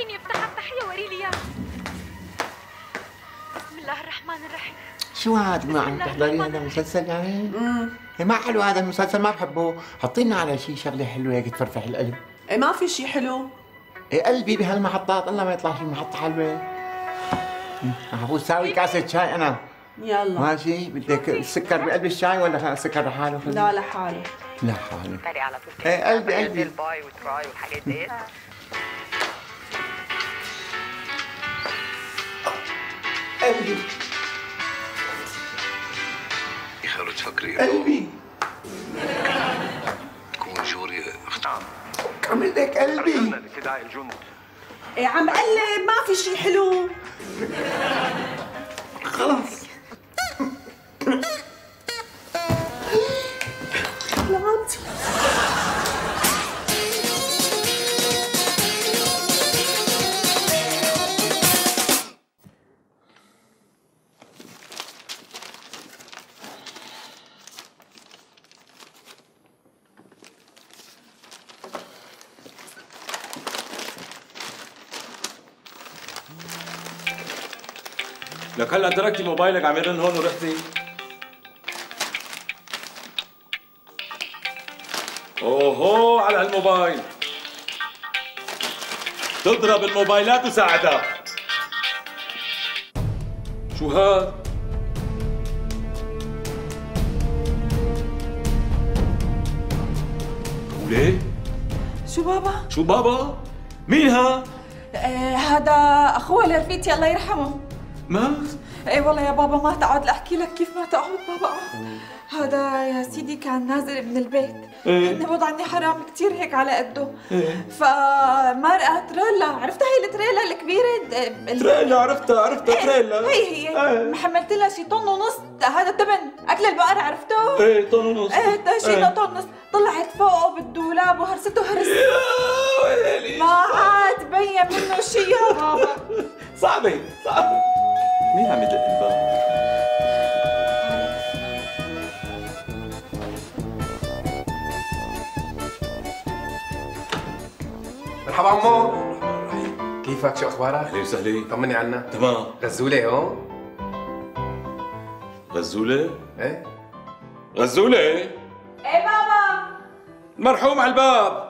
فيني افتح التحية وري لي اياها. بسم الله الرحمن الرحيم. شو هاد ما عم تحضري هذا المسلسل يعني؟ ما حلو هذا المسلسل ما بحبه، حطينا على شيء شغله حلوه هيك تفرفح القلب. ايه ما في شيء حلو. ايه قلبي بهالمحطات الله ما يطلع شيء محطة حلوة. حفوز ساوي كاسة شاي أنا. يلا ماشي بدك السكر بقلب الشاي ولا السكر لحاله؟ لا لحاله. لحاله. تعالي على طول. ايه قلبي قلبي. الباي وتراي والحاجات ديت. قلبي. يا خلو تفكري قلبي. تكون جوري اختار. عمل لك قلبي. لفداء الجند. ايه عم قلب ما في شيء حلو. خلاص. لعنتي. لك هلا تركتي موبايلك عم يرن هون ورحتي؟ اوهو على هالموبايل تضرب الموبايلات وساعدها. شو هاد؟ وليه؟ شو بابا؟ شو بابا؟ مين ها؟ هذا اخوه لرفيقتي الله يرحمه. مات؟ ايه والله يا بابا ما تقعد لاحكي لك كيف ما تقعد بابا. هذا يا سيدي كان نازل من البيت. هن وضعني حرام كثير هيك على قده. فمرقة تريلا، عرفتها هي التريلا الكبيرة؟ تريلا عرفتها تريلا. هي محملت لها شي طن ونص، هذا التبن اكل البقرة عرفته؟ ايه طن ونص. ايه شي طن ونص، طلعت فوقه بالدولاب وهرسته هرس. ما عاد بين منه شي يا بابا. صعبة. مين عم يدق الباب؟ مرحبا عمو. كيفك؟ شو اخبارك؟ اهلا وسهلا. طمني عنا. تمام. غزولة هون؟ غزولة؟ ايه غزولة؟ ايه بابا. مرحوم على الباب.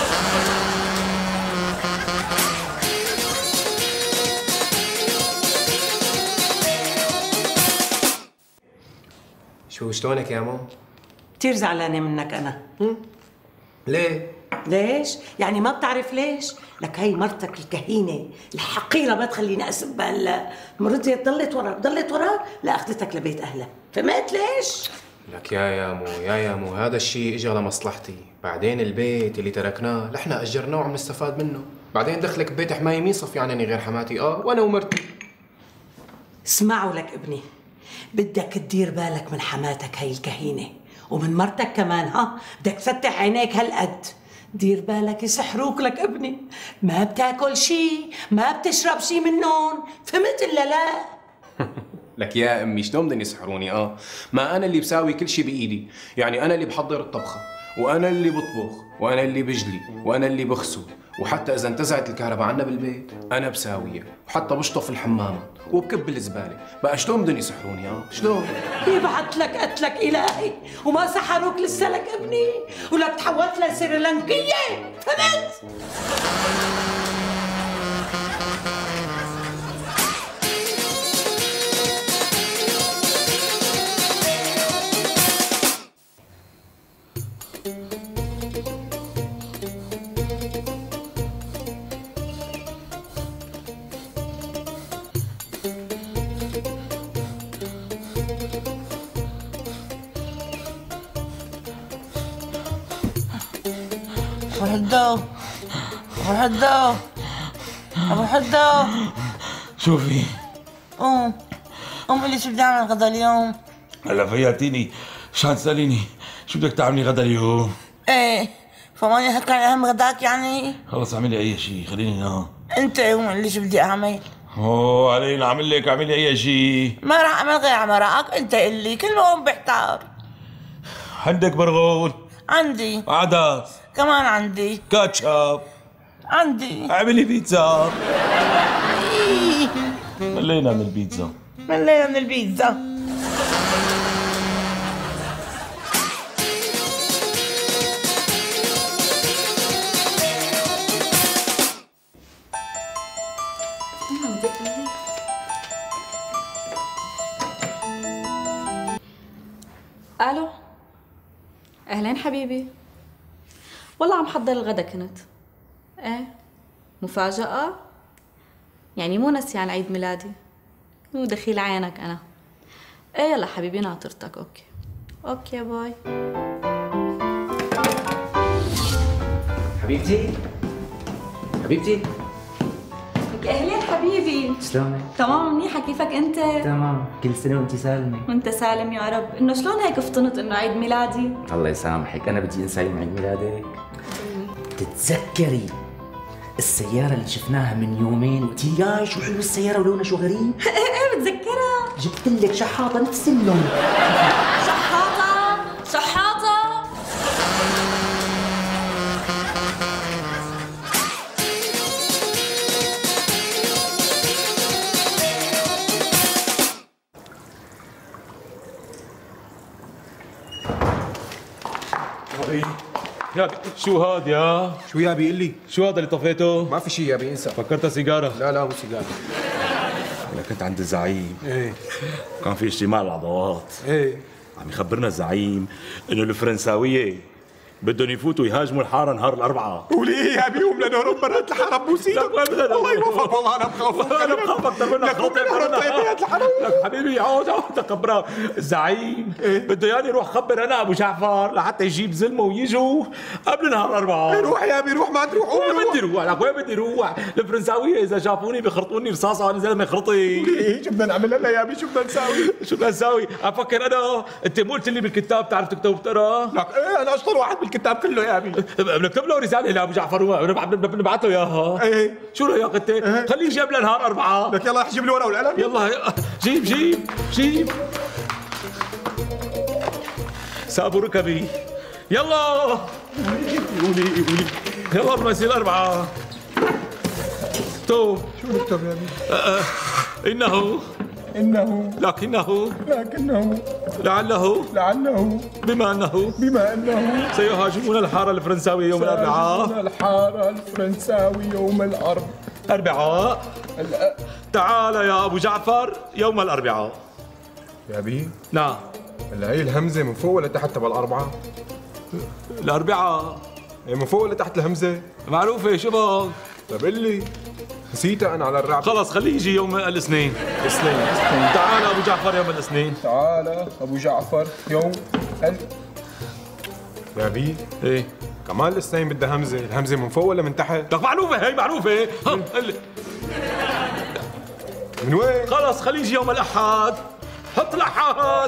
شلونك يا مو؟ كثير زعلانة منك أنا. ليه؟ ليش؟ يعني ما بتعرف ليش؟ لك هي مرتك الكهينة الحقيرة ما تخليني أسب هلا، مرتي ضلت وراك لأخذتك لبيت أهلها، فهمت ليش؟ لك يا مو هذا الشيء اجى لمصلحتي، بعدين البيت اللي تركناه نحن اجرناه وعم نستفاد منه، بعدين دخلك ببيت حماية مين صف يعني غير حماتي وانا ومرتي. اسمعوا لك ابني، بدك تدير بالك من حماتك هي الكهينة ومن مرتك كمان، بدك تفتح عينيك هالقد، دير بالك يسحروك لك ابني، ما بتاكل شيء ما بتشرب شيء منهم، فهمت ولا لا؟ لك يا امي شلون بدهم يسحروني؟ ما انا اللي بساوي كل شيء بايدي، يعني انا اللي بحضر الطبخه وانا اللي بطبخ وانا اللي بجلي وانا اللي بغسل، وحتى اذا انتزعت الكهرباء عنا بالبيت انا بساويها، وحتى بشطف الحمامات وبكب الزباله، بقى شلون بدهم يسحروني؟ شلون؟ يبعث لك قتلك الهي وما سحروك لسه لك ابني، ولك تحولت لسريلانكيه، فهمت؟ أبو حدو شوفي قوم قولي شو بدي أعمل غدا اليوم. هلا فياتيني مشان تسأليني شو بدك تعملي غدا اليوم؟ ايه فماني حكى عن أهم غداك يعني؟ خلص اعملي أي شيء خليني نام. أنت قوم قولي شو بدي أعمل. اوه علينا اعملي أي شيء. ما راح أعمل غير عمراك، أنت قلي كل يوم بحتار. عندك برغول؟ عندي. عدس؟ كمان عندي. كاتشب؟ عندي. اعملي بيتزا. ملينا من البيتزا. ملينا من البيتزا. الو، اهلين حبيبي. والله عم حضر الغدا كنت. ايه مفاجأة؟ يعني مو نسيان عيد ميلادي؟ مو دخيل عينك انا. ايه يلا حبيبي ناطرتك. اوكي اوكي باي. حبيبتي حبيبتي. اهلين حبيبي. شلونك؟ تمام منيحة، كيفك انت؟ تمام، كل سنة وانت سالمة. وانت سالم يا رب. انه شلون هيك فطنت انه عيد ميلادي؟ الله يسامحك، أنا بدي أنسى عيد ميلادك. تتذكري السيارة اللي شفناها من يومين؟ قلتي لي ياي شو حلو السيارة ولونها شو غريب. ايه بتذكرها. جبت لك شحاطة نفس اللون. شحاطة شحاطة. يابي شو هاد يا؟ شو يابي قل لي؟ شو هذا اللي طفيته؟ ما في شيء يابي انسى. فكرتها سيجارة. لا مو سيجاره. انا كنت عند الزعيم. ايه كان في اجتماع العضوات. ايه عم يخبرنا الزعيم انه الفرنساويه بدهم يفوتوا يهاجموا الحاره نهار الاربعاء. وليه يابي يوم لنهرب برات الحاره بوسيدك. الله يوفقك والله انا بخافك. انا بخافك اكثر منك. لك حبيبي عود تخبرها الزعيم بده ياني روح خبر انا ابو جعفر لحتى يجيب زلمه ويجوا قبل نهار الاربعاء. روح يابي روح، ما تروح. وين بدي روح؟ لك وين بدي روح؟ الفرنساويه اذا شافوني بيخرطوني رصاصه. انا زلمه خرطي. ايه شو بدنا نعمل هلا يابي؟ شو بدنا نساوي؟ شو بدنا نساوي؟ افكر انا. انت مو قلت لي بالكتاب بتعرف تكتب وتقرا؟ لك ايه انا اشطر واحد بالكتاب كله يابي. بنكتب له رساله لابو جعفر ونبعث له اياها. ايه شو رايك انت؟ خليه يجيب لنا نهار اربعاء. لك يلا جيب لي ورقه والقلم. يلا جيب سابوا ركبي. يلا قولي يلا بمثل الاربعاء. تو شو نكتب يابي؟ انه لكنه لعله بما انه سيهاجمون الحاره الفرنساويه يوم الاربعاء. تعال يا ابو جعفر يوم الاربعاء. يابي نعم. هلا هي الهمزه من فوق ولا تحت تبع الاربعه؟ الاربعاء من فوق ولا تحت الهمزه؟ معروفه. شو بك؟ طيب قل لي. نسيتها انا على الرعب. خلص خليه يجي يوم الاثنين. تعال ابو جعفر يوم الاثنين. تعال ابو جعفر يوم يابي ايه كمان الاثنين بدها همزه. الهمزه من فوق ولا من تحت؟ لك معروفه هي معروفه. من وين؟ خلص خليه يجي يوم الاحد. حط الاحد.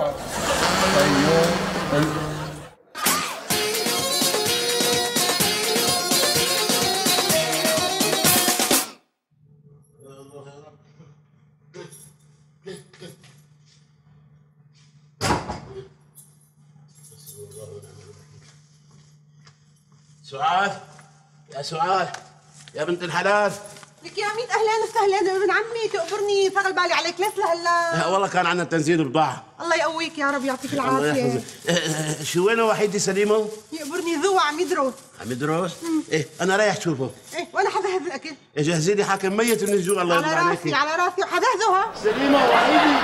سعاد يا بنت الحلال. لك يا عميد اهلا وسهلا ابن عمي. تقبرني شغل بالي عليك ليش لهلا؟ والله كان عندنا تنزيل بضاعة. الله يقويك يا رب يعطيك الله العافيه. يحفظك. شو وينه وحيدي سليمه؟ يقبرني ذو عم يدرس. عم يدرس؟ ايه انا رايح اشوفه. ايه وانا حجهز الاكل. جهزي لي حاكم ميت من الجوع. الله يرضى عليك. على راسي وحجهزه. سليمه وحيدي.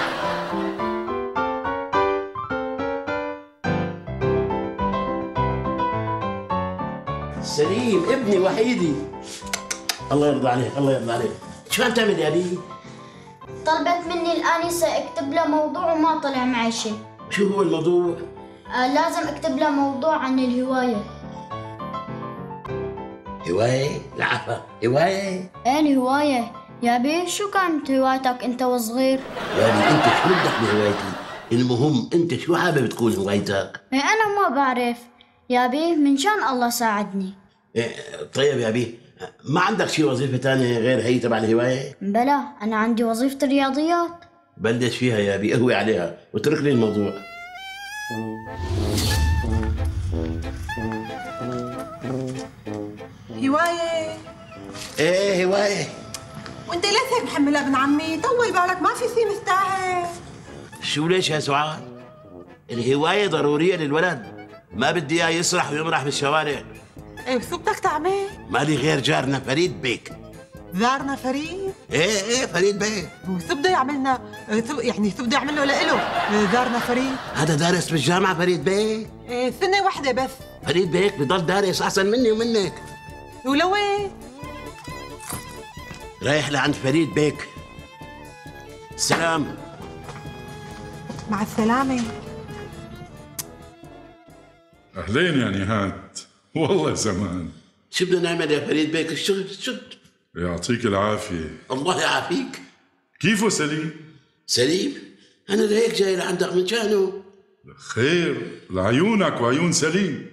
سليم ابني وحيدي. الله يرضى عليك الله يرضى عليك. شو عم تعمل يا بي؟ طلبت مني الآنسة اكتب له موضوع وما طلع معي شيء. شو هو الموضوع؟ لازم اكتب له موضوع عن الهواية. هواية؟ العفا هواية؟ ايه الهواية. يا بيه شو كانت هوايتك انت وصغير؟ يا بي انت شو بدك بهوايتي؟ المهم انت شو حابب تكون هوايتك؟ ايه انا ما بعرف يا بيه، من شان الله ساعدني. طيب يا بيه ما عندك شي وظيفة تانية غير هي تبع الهواية؟ بلا أنا عندي وظيفة الرياضيات. بلش فيها يا بيه قهوي عليها واترك لي الموضوع. هواية ايه هوايه. وانت ليش هيك محملها ابن عمي؟ طول بالك، ما في شيء مستاهل. شو ليش يا سعاد؟ الهوايه ضروريه للولد، ما بدي اياه يسرح ويمرح بالشوارع. ايه شو بدك تعمل؟ مالي غير جارنا فريد بيك. جارنا فريد؟ ايه فريد بيك. وشو بده يعملنا؟ يعني شو بده يعمل له لإله؟ جارنا فريد؟ هذا دارس بالجامعه فريد بيك. ايه سنه واحده بس. فريد بيك بضل دارس احسن مني ومنك. ولوين؟ رايح لعند فريد بيك. السلام. مع السلامه. أهلين يا نهاد، والله زمان. شو بدنا نعمل يا فريد بيك؟ الشغل يعطيك العافية. الله يعافيك. كيفه سليم؟ سليم؟ أنا لهيك جاي لعندك من شانه. خير لعيونك وعيون سليم.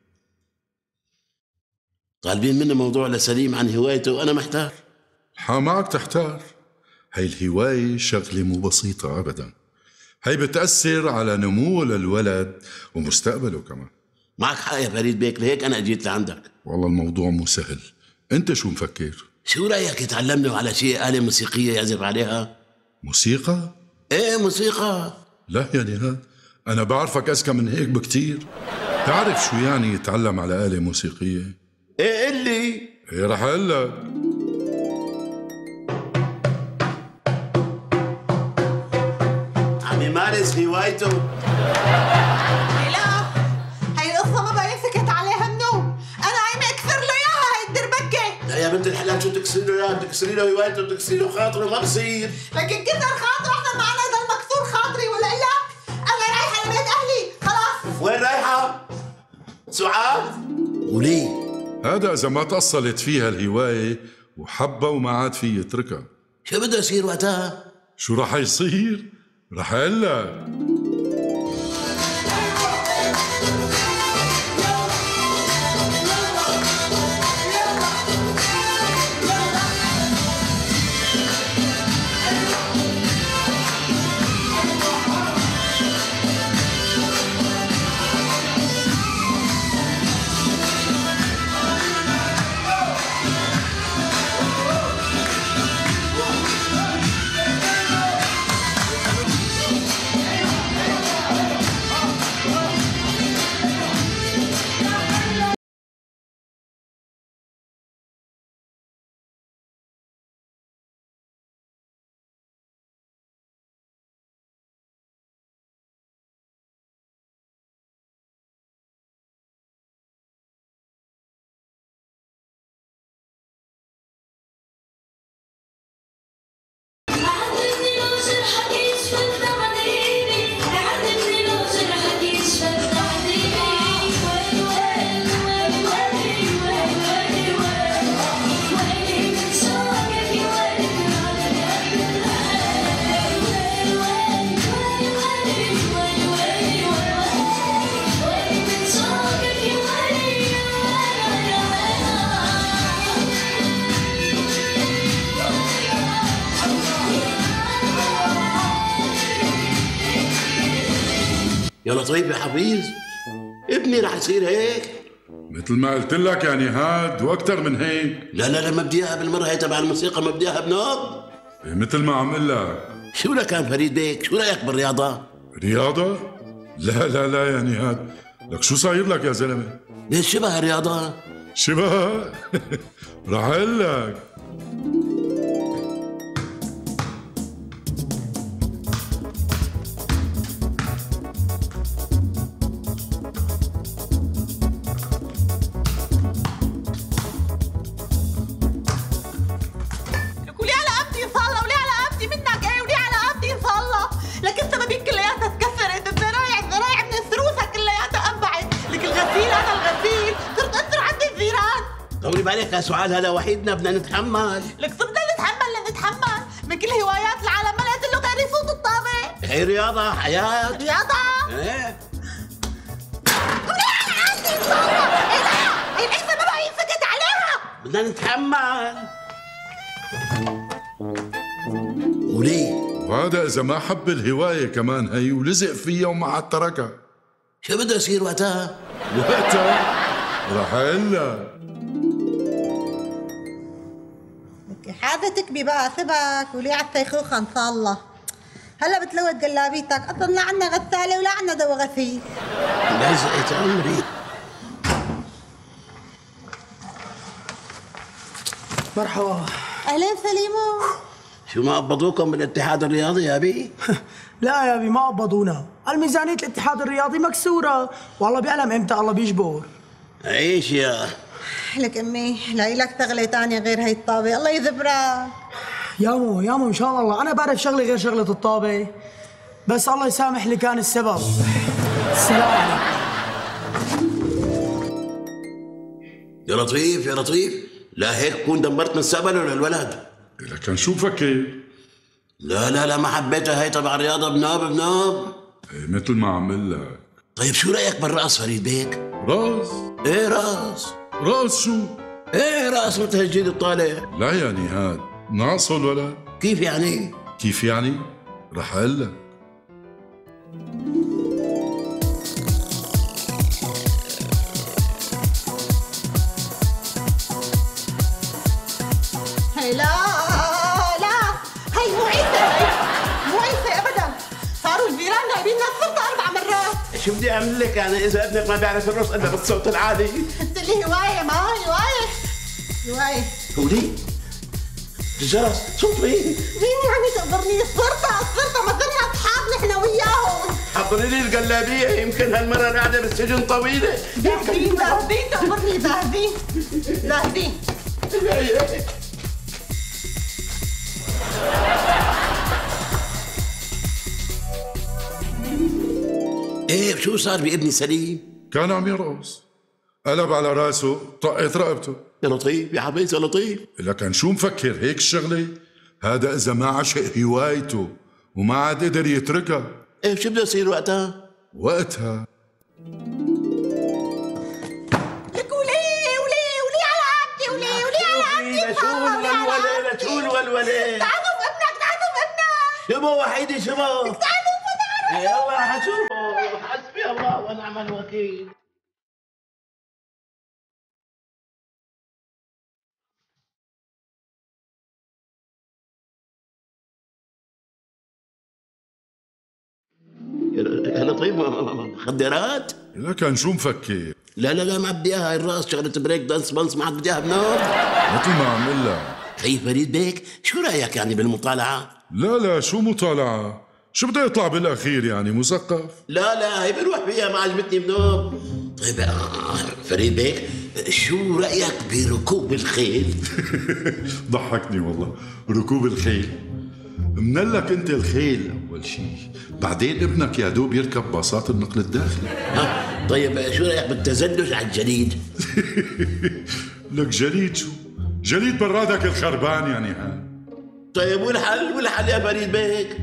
طالبين مني موضوع لسليم عن هوايته وأنا محتار. معك تحتار. هاي الهواية شغلة مو بسيطة أبدا. هاي بتأثر على نموه للولد ومستقبله كمان. معك حق يا فريد بيك، لهيك أنا أجيت لعندك. والله الموضوع مو سهل. أنت شو مفكر؟ شو رأيك يتعلم له على شيء آلة موسيقية يعزف عليها؟ موسيقى؟ إيه موسيقى. لا يا نهاد، أنا بعرفك أذكى من هيك بكتير. تعرف شو يعني يتعلم على آلة موسيقية؟ إيه اللي؟ إيه رح أقول لك. عم يمارس هوايته. لا هاي القصة ما بقى سكت عليها النوم، أنا عايمة أكسر له إياها هاي الدربكة. لا يا بنت الحلال، شو تكسري له إياها؟ تكسري له هوايته وتكسري له خاطره، ما بصير. لكن كسر خاطره أحسن ما أنا ضل مكسور خاطري، ولا إلا أنا رايحة لبيت أهلي خلاص. وين رايحة؟ سعاد؟ وليه؟ هذا إذا ما تأصلت فيها الهواية وحبها وما عاد في يتركها. شو بده يصير وقتها؟ شو رح يصير؟ رح أقول لك. يا لطيف يا حفيظ، ابني رح يصير هيك. مثل ما قلت لك يا نهاد واكثر من هيك. لا ما بدي اياها بالمره، هي تبع الموسيقى، ما بدي اياها بنوب. مثل ما عم اقول لك. شو لك فريد بيك؟ شو رايك بالرياضه؟ رياضه؟ لا يا نهاد، لك شو صاير لك يا زلمه؟ ليش شبه الرياضه؟ شبه؟ رح اقول لك. طولي بالك يا سعاد، هذا وحيدنا بدنا نتحمل. لك شو بدنا نتحمل من كل هوايات العالم، ما لقيت له غير يفوت الطابة. هي رياضة حياة. رياضة؟ ايه عندي الصورة. ايه لا هي العيسى ما بقى ينفقد عليها. بدنا نتحمل. وليه؟ وهذا إذا ما حب الهواية كمان هي ولزق فيها وما عاد تركها. شو بده يصير وقتها؟ وقتها رح أقول لك. حاجتك ببقى ثبك ولي على الثيخوخة ان شاء الله. هلا بتلوت قلابيتك، اصلا لا عنا غسالة ولا عنا دواء غسيل. لزقت عمري. مرحبا. اهلين سليمو. شو ما قبضوكم بالاتحاد الرياضي يا بي؟ لا يا بي ما قبضونا، الميزانية الاتحاد الرياضي مكسورة، والله بيعلم امتى الله بيجبر. عيش يا لك امي، لاقي لك شغلة ثانية غير هي الطابة، الله يذبرك. يامو ان شاء الله انا بعرف شغلة غير شغلة الطابة، بس الله يسامح اللي كان السبب. السلام عليكم. يا لطيف يا لطيف، لا هيك كون دمرت مستقبله للولد. لكن شو مفكر؟ لا ما حبيتها هي تبع الرياضة بناب. مثل ما عمل لك. طيب شو رأيك بالرقص فريد بيك؟ راس؟ ايه راس. راس شو؟ ايه راس مثل الجيل الطالع. لا يا نهاد، ناقصه الولد. كيف يعني؟ كيف يعني؟ رح اقول لك. هي لا هي مو عيسى ابدا، صاروا الجيران جايبين لنا السلطة 4 مرات. شو بدي اعمل لك يعني اذا ابنك ما بيعرف الرقص الا بالصوت العالي؟ قلت لي هواية، ما هواية. قولي جرس صوت مين يعني تقدرني؟ الصرطة ما صرنا اصحاب نحن وياهم. حضري لي القلابية، يمكن هالمرة قاعدة بالسجن طويلة. زاهدين تقدرني، زاهدين. ايه شو صار بابني سليم؟ كان عم يرقص، قلب على راسه، طقت رقبته. يا لطيف يا حبيبي يا لطيف. لكن شو مفكر هيك الشغلة؟ هذا إذا ما عشق هوايته وما عاد قدر يتركها. ايه شو بده يصير وقتها؟ وقتها لك ولي على عبدي، ولي على عبدي. شو الولولة؟ تعالوا بابنك. شبه وحيدي شبه. يلا رح اشوفه، حسبي الله ونعم الوكيل. يا لطيف مخدرات؟ لكن شو مفكر؟ لا ما بدي اياها، هاي الراس شغلة بريك دانس بانس ما عاد بدي اياها بنار. مثل ما عم قل لك. خي فريد بيك، شو رايك يعني بالمطالعة؟ لا شو مطالعة؟ شو بده يطلع بالاخير يعني مثقف؟ لا هي بروح فيها ما عجبتني بنوب. طيب فريد بيك، شو رايك بركوب الخيل؟ ضحكني والله. ركوب الخيل منلك انت الخيل اول شيء، بعدين ابنك يا دوب يركب باصات النقل الداخلي. طيب شو رايك بالتزلج على الجليد؟ لك جليد شو؟ جليد برادك الخربان يعني ها. طيب والحل يا فريد بيك؟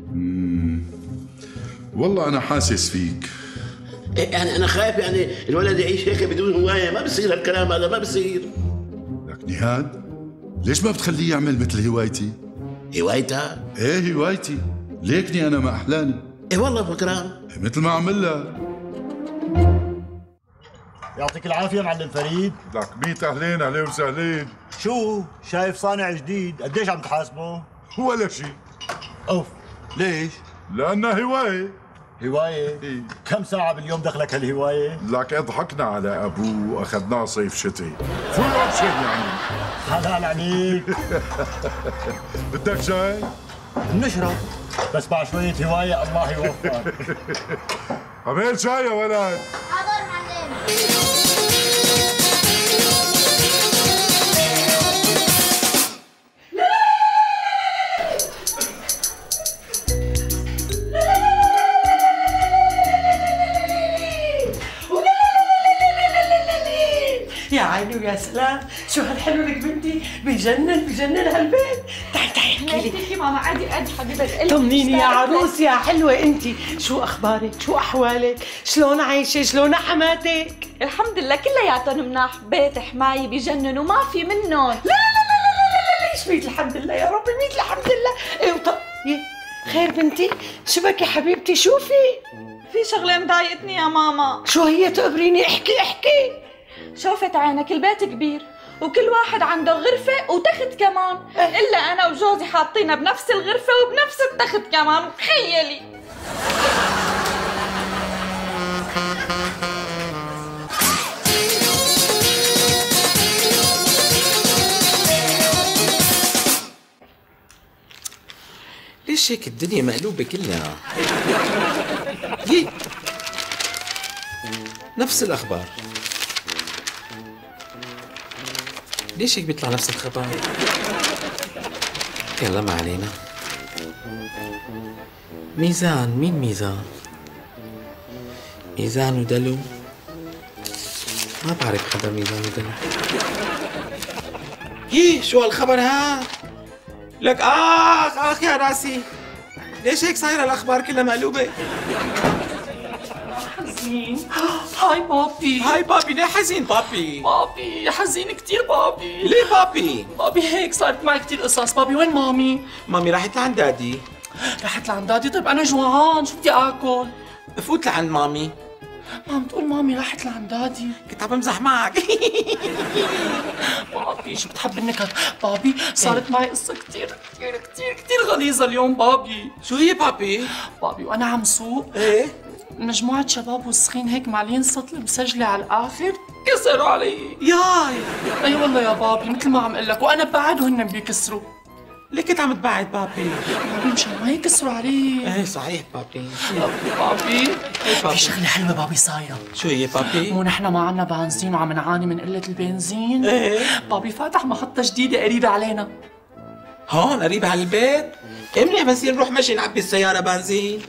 والله انا حاسس فيك. يعني انا خايف يعني الولد يعيش هيك بدون هوايه، ما بصير هالكلام هذا، ما بصير. لك نهاد، ليش ما بتخليه يعمل مثل هوايتي؟ هوايتها؟ ايه هوايتي، ليكني انا ما احلاني. ايه والله فكران. مثل ما عمل لك. يعطيك العافيه معلم فريد. لك 100 اهلين، اهلين وسهلين. شو شايف صانع جديد؟ قديش عم تحاسبه؟ ولا شيء. اوف، ليش؟ لانها هوايه. هوايه؟ إيه؟ كم ساعة باليوم دخلك هالهواية؟ لك ضحكنا على ابوه واخذناه صيف شتي، فول اوبشن يعني. حلال عليك. بدك شاي؟ بنشرب، بس مع شوية هواية الله يوفقك. عمل شاي يا ولد. حاضر معلم. يا عيني ويا سلام، شو هالحلو لك بنتي، بجنن هالبيت. تعي احكي لي. ماما عادي حبيبة قلبي. طمنيني يا عروس يا حلوة انت، شو اخبارك؟ شو احوالك؟ شلون عايشة؟ شلون حماتك؟ الحمد لله كلياتهم مناح، بيت حماية بجنن وما في منهم. لا ليش ميت الحمد لله يا ربي، ميت الحمد لله. ايه خير بنتي؟ شو بك يا حبيبتي؟ شو في شغلة مضايقتني يا ماما. شو هي؟ تقبريني، احكي. شوفت عينك البيت كبير وكل واحد عنده غرفة وتخت كمان، إلا أنا وجوزي حاطينها بنفس الغرفة وبنفس التخت كمان، تخيلي. ليش هيك الدنيا مقلوبة كلها؟ يي نفس الأخبار. ليش هيك بيطلع نفس الخبر؟ يلا ما علينا. ميزان، مين ميزان؟ ميزان ودلو؟ ما بعرف حدا ميزان ودلو. يي شو هالخبر هاد؟ لك آخ يا راسي، ليش هيك صايرة الأخبار كلها مقلوبة؟ حزين. هاي بابي. هاي بابي، ليه حزين بابي؟ بابي حزين كتير بابي. ليه بابي؟ بابي هيك صارت معي كتير قصص. بابي وين مامي؟ مامي راحت لعند دادي. راحت لعند دادي؟ طيب أنا جوعان، شو بدي آكل؟ فوت لعند مامي. عم تقول مامي راحت لعند دادي. كنت عم بمزح معك. بابي شو بتحب النكت؟ بابي صارت معي قصة كتير غليظة اليوم بابي. شو هي بابي؟ بابي وأنا عم سوق ايه مجموعة شباب وسخين هيك معلين سطل مسجلة على الآخر كسروا علي. ياي اي والله يا بابي مثل ما عم اقول لك، وأنا ببعد وهن بيكسروا. ليه كنت عم تبعد بابي؟ بابي مشان ما يكسروا علي. ايه صحيح بابي. بابي في شغلة حلوة بابي صايرة. شو هي بابي؟ مو نحن ما عنا بنزين وعم نعاني من قلة البنزين؟ ايه بابي فاتح محطة جديدة قريبة علينا. هون قريبة على البيت؟ ايه منيح بنصير نروح مشي نعبي السيارة بنزين.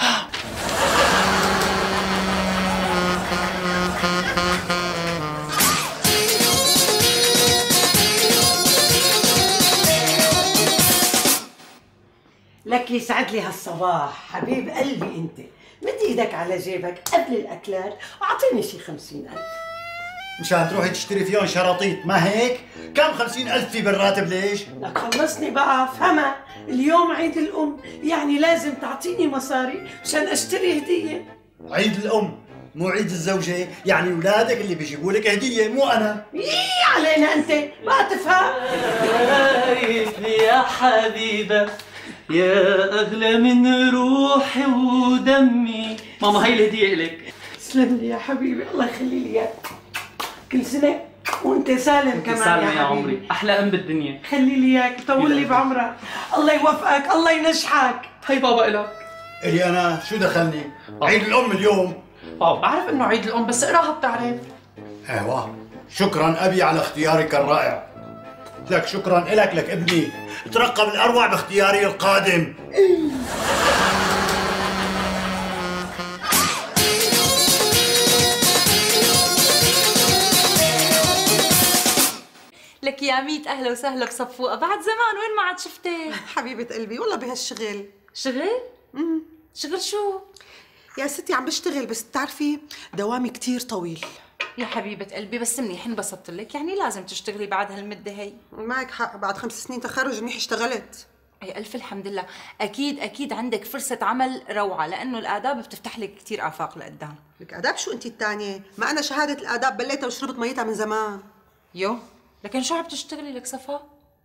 لك يسعد لي هالصباح حبيب قلبي انت. مد ايدك على جيبك قبل الاكلات واعطيني شي 50,000 مشان تروحي تشتري فيهم شراطيط، ما هيك؟ كم 50,000 في بالراتب ليش؟ لك خلصني بقى افهمها. اليوم عيد الام، يعني لازم تعطيني مصاري مشان اشتري هديه. عيد الام مو عيد الزوجة، يعني اولادك اللي بيجيبوا لك هدية مو انا. علينا انت ما تفهم. يا حبيبة يا أغلى من روحي ودمي. ماما هاي الهدية إلك. تسلم لي يا حبيبي، الله يخلي لي اياك. كل سنة وانت سالم كمان سالم يا يا عمري، أحلى أم بالدنيا. خلي لي اياك، طول لي بعمرك، الله يوفقك، الله ينجحك. هاي بابا إلك. إلي أنا شو دخلني؟ عيد الأم اليوم. بابا بعرف إنه عيد الأم بس اقراها بتعرف. ايوه شكرا أبي على اختيارك الرائع. لك شكرا إلك لك ابني، ترقب الأروع باختياري القادم. لك يا ميت أهلا وسهلا بصفوقة، بعد زمان وين ما عاد شفتك؟ حبيبة قلبي والله بهالشغل. شغل؟ شغل شو؟ يا ستي عم بشتغل بس بتعرفي دوامي كتير طويل. يا حبيبة قلبي بس منيح انبسطت لك، يعني لازم تشتغلي بعد هالمدة هي. معك حق، بعد 5 سنين تخرج منيح اشتغلت. أي ألف الحمد لله. أكيد عندك فرصة عمل روعة، لأنه الآداب بتفتح لك كتير آفاق لقدام. لك آداب شو أنت الثانية؟ ما أنا شهادة الآداب بليتها وشربت ميتها من زمان. يو لكن شو عم تشتغلي لك صفا؟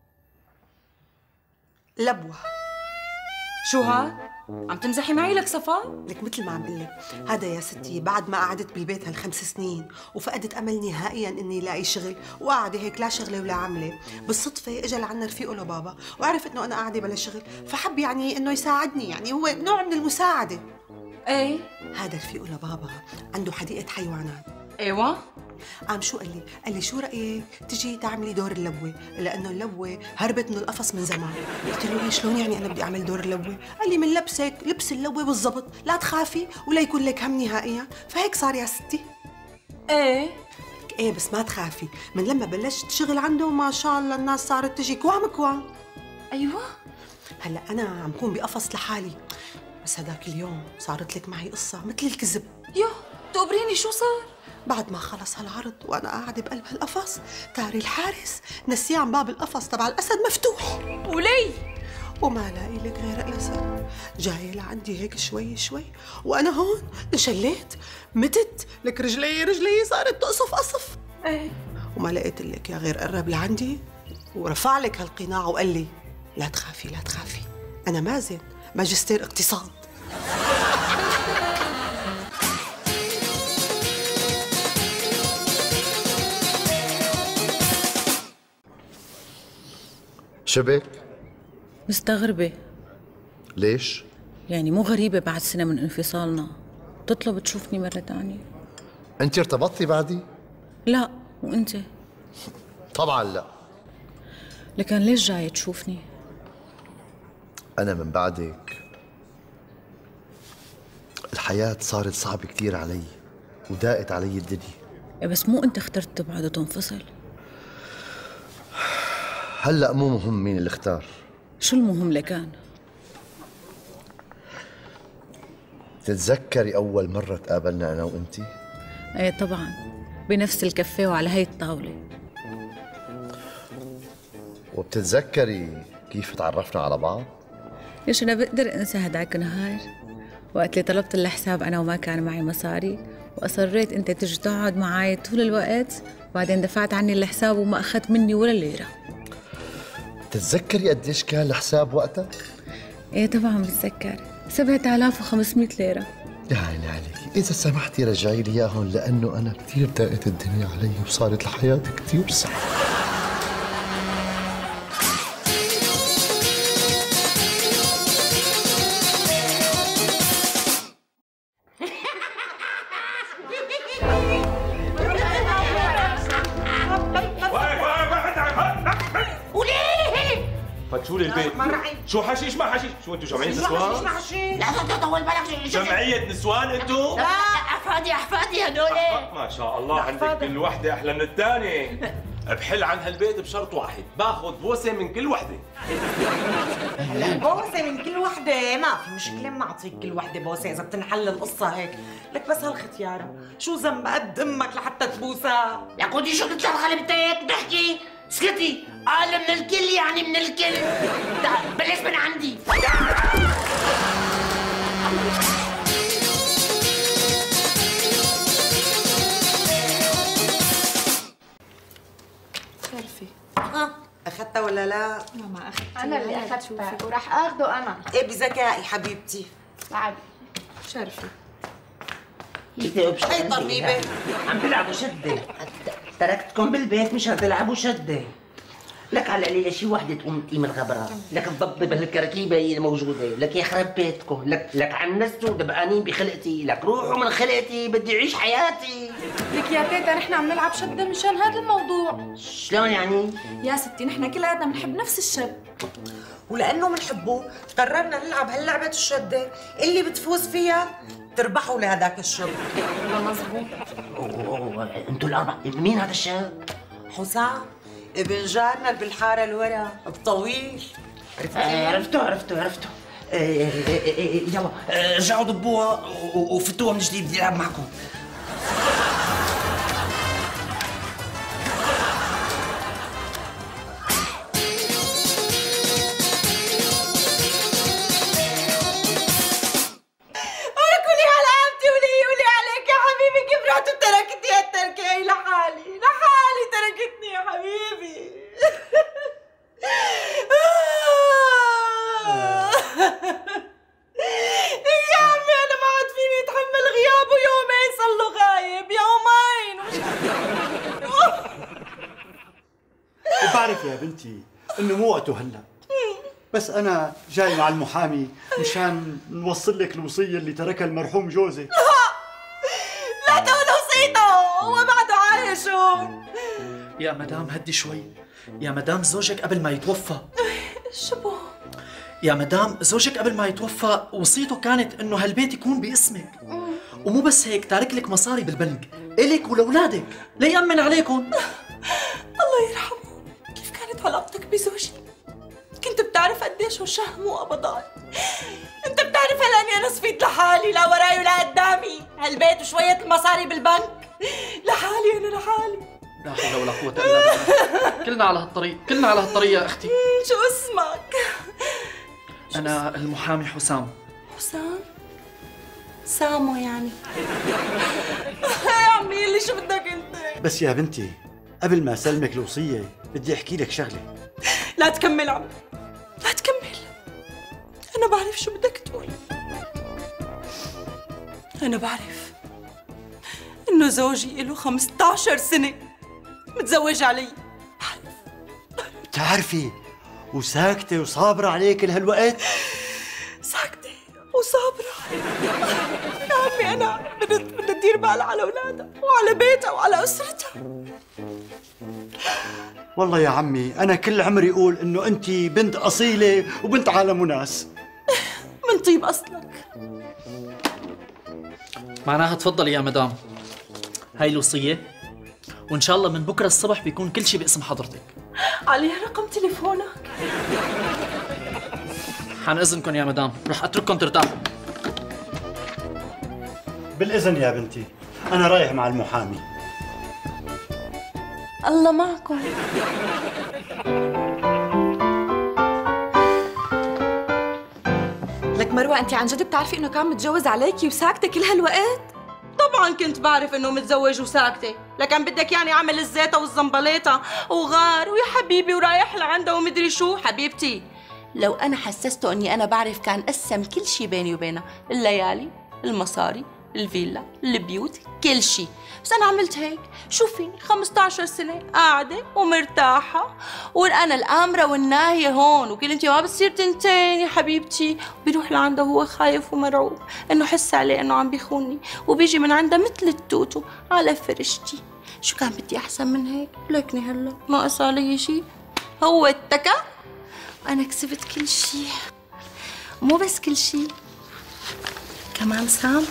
لبوة. شو هاد؟ عم تمزحي معي لك صفا؟ لك مثل ما عم بقول لك، هذا يا ستي بعد ما قعدت بالبيت هال5 سنين وفقدت امل نهائيا اني الاقي شغل، وقاعده هيك لا شغله ولا عمله، بالصدفه اجى لعنا رفيقه لبابا وعرف انه انا قاعده بلا شغل، فحب يعني انه يساعدني، يعني هو نوع من المساعده. ايه هذا رفيقه لبابا عنده حديقه حيوانات. ايوه قام شو قال لي شو رايك تجي تعملي دور اللبوه، لانه اللبوه هربت من القفص من زمان. قلت له شلون يعني انا بدي اعمل دور اللبوه؟ قال لي من لبسك لبس اللبوه بالضبط، لا تخافي ولا يكون لك هم نهائيا. فهيك صار يا ستي. ايه بس ما تخافي، من لما بلشت شغل عنده ما شاء الله الناس صارت تجي كوام. ايوه هلا انا عم كون بقفص لحالي، بس هداك اليوم صارت لك معي قصه مثل الكذب. تقبريني شو صار؟ بعد ما خلص هالعرض وانا قاعده بقلب هالقفص، تاري الحارس نسيه عن باب القفص تبع الاسد مفتوح. ولي؟ وما لاقي لك غير الاسد. جاي لعندي هيك شوي وانا هون انشليت متت، لك رجلي صارت تقصف قصف. وما لقيت لك يا غير قرب لعندي ورفع لك هالقناع وقال لي لا تخافي لا تخافي، أنا مازن ماجستير اقتصاد. شبك؟ مستغربة. ليش؟ يعني مو غريبة بعد سنة من انفصالنا تطلب تشوفني مرة تانية. أنت ارتبطتي بعدي؟ لا، وأنت؟ طبعا لا. لكن ليش جاي تشوفني؟ أنا من بعدك الحياة صارت صعبة كتير علي وضاقت علي الدنيا. بس مو أنت اخترت تبعد وتنفصل؟ هلأ مو مهم مين اللي اختار. شو المهم لكان؟ تتذكري أول مرة تقابلنا أنا وأنتي؟ ايه طبعا، بنفس الكافيه وعلى هي الطاولة. وبتتذكري كيف تعرفنا على بعض؟ ليش أنا بقدر أنسى هداك النهار وقت اللي طلبت الحساب أنا وما كان معي مصاري وأصريت أنت تجي تقعد معي طول الوقت، وبعدين دفعت عني الحساب وما أخذت مني ولا ليرة. تتذكري قديش كان الحساب وقتها؟ ايه طبعا بتذكر، 7500 ليرة. يا عيني عليكي، إذا سمحتي رجعي لي إياهم لأنه أنا كثير ضاقت الدنيا علي وصارت الحياة كثير صعبة. فتشوا لي البيت. شو حشيش ما حشيش؟ شو انتوا جمعية نسوان؟ لا تطول بالك. جمعية نسوان انتوا؟ لا احفادي هدول. ما شاء الله عندك كل وحدة أحلى من الثانية. بحل عن هالبيت بشرط واحد، باخذ بوسة من كل وحدة. بوسة من كل وحدة؟ ما في مشكلة، ما أعطيك كل وحدة بوسة إذا بتنحل القصة هيك، لك بس هالختيارة، شو ذنب قد أمك لحتى تبوسها؟ يا قودي شو قلت لك خلبتك؟ تحكي اسكتي. قال من الكل يعني من الكل. بلش من عندي. شرفي أخذتها ولا لا؟ ما أخذتها. أنا اللي أخذتها وراح آخذه أنا. إيه بذكائي حبيبتي. بعد شرفي هي طرنيبة عم تلعبوا شدة. تركتكم بالبيت مشان تلعبوا شدة. لك على القليلة شي وحدة تقوم تقيم الغبرة، لك تضبط بهالكركيبة هي الموجودة، لك يخرب بيتكم، لك عنستوا دبقانين بخلقتي، لك روحوا من خلقتي بدي أعيش حياتي. لك يا تيتا نحن عم نلعب شدة مشان هذا الموضوع. شلون يعني؟ يا ستي نحن كلياتنا بنحب نفس الشد، ولأنه بنحبه قررنا نلعب هاللعبة الشدة اللي بتفوز فيها تربحوا لهداك الشب. مظبوط. انتوا الأربعة، مين هذا الشاب؟ حسام ابن جارنا اللي بالحارة الورا الطويل. عرفته. يلا رجعوا ضبوها وفتوها من جديد، بدي العب معكم. ولكولي على عمتي ولي عليك يا حبيبي، كيف رحت وتركتني هالتركة هي لحالي تركتني يا حبيبي. يا عمي أنا ما عاد فيني أتحمل غيابه، يومين صار له غايب، يومين. بعرف يا بنتي إنه مو وقته هلا، بس أنا جاي مع المحامي مشان نوصل لك الوصية اللي تركها المرحوم جوزك. لا تقول وصيته، هو بعده عايش. يا مدام هدي شوي، يا مدام زوجك قبل ما يتوفى. شبو؟ يا مدام زوجك قبل ما يتوفى وصيته كانت انه هالبيت يكون باسمك، ومو بس هيك تارك لك مصاري بالبنك إلك ولأولادك ليأمن عليكم. الله يرحمه، كيف كانت علاقتك بزوجي؟ كنت بتعرف قديش هو شهم وقبضان. انت بتعرف هلا اني انا صفيت لحالي، لا وراي ولا قدامي، هالبيت وشوية المصاري بالبنك لحالي، انا لحالي. لا حول ولا قوة إلا بالله. كلنا على هالطريق يا أختي. شو اسمك؟ أنا المحامي حسام. حسام؟ سامو يعني. يا عمي اللي شو بدك انت؟ بس يا بنتي قبل ما اسلمك الوصيه بدي احكي لك شغله. لا تكمل عم، لا تكمل. انا بعرف شو بدك تقول. انا بعرف انه زوجي له 15 سنه متزوج علي. بتعرفي وساكته وصابره عليك كل هالوقت؟ ساكته وصابره يا عمي. انا بدي ادير بالها على اولادها وعلى بيتها وعلى اسرتها. والله يا عمي انا كل عمري اقول انه انت بنت اصيله وبنت عالم وناس. من طيب اصلك. معناها تفضلي يا مدام، هاي الوصيه، وان شاء الله من بكره الصبح بيكون كل شيء باسم حضرتك. عليها رقم تليفونك؟ عن اذنكم يا مدام، رح اترككم ترتاحوا. بالاذن يا بنتي، انا رايح مع المحامي. الله معكم. لك مروه، انت عن جد بتعرفي انه كان متجوز عليكي وساكته كل هالوقت؟ طبعا كنت بعرف انه متزوج وساكته، لكن بدك يعني اعمل الزيطه والزنبليطه وغار ويا حبيبي ورايح لعنده ومدري شو. حبيبتي لو انا حسسته اني انا بعرف كان قسم كل شيء بيني وبينها، الليالي، المصاري، الفيلا، البيوت، كل شيء. بس انا عملت هيك. شوفيني 15 سنه قاعده ومرتاحه، وانا الامره والناهيه هون، وكل انت ما بتصير تنتين يا حبيبتي. بيروح لعنده وهو خايف ومرعوب انه حس عليه انه عم بيخونني، وبيجي من عنده مثل التوتو على فرشتي. شو كان بدي احسن من هيك؟ لكني هلا ناقص علي شيء. هو اتكى، انا كسبت كل شيء. مو بس كل شيء، كمان سام.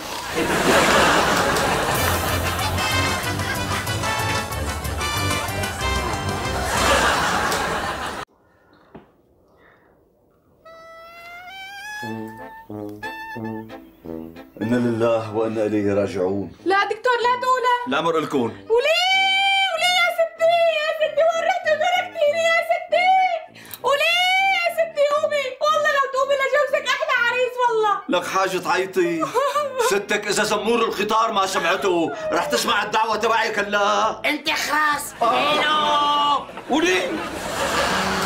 إنا لله وإنا إليه راجعون. لا دكتور لا تقولها. لا أمر لكم. وليه يا ستي، يا ستي وين رحتي وتركتيني يا ستي؟ وليه يا ستي قومي، والله لو تقومي لجوزك أحلى عريس والله. لك حاجة تعيطي. ستك إذا زمور القطار ما سمعته رح تسمع الدعوة تبعي كلا. انت خلاص. وليه؟